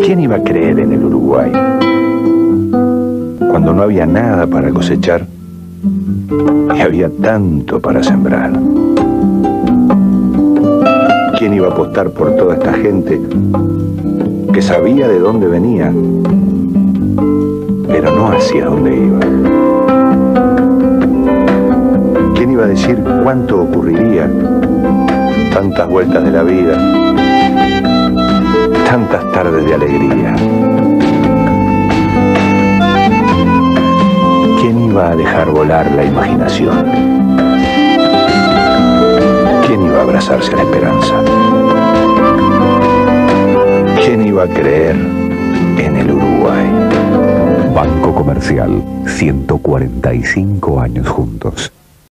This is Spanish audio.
¿Quién iba a creer en el Uruguay cuando no había nada para cosechar y había tanto para sembrar? ¿Quién iba a apostar por toda esta gente que sabía de dónde venía, pero no hacia dónde iba? ¿Quién iba a decir cuánto ocurriría? Tantas vueltas de la vida, tantas tardes de alegría. ¿Quién iba a dejar volar la imaginación? ¿Quién iba a abrazarse a la esperanza? ¿Quién iba a creer en el Uruguay? Banco Comercial, 145 años juntos.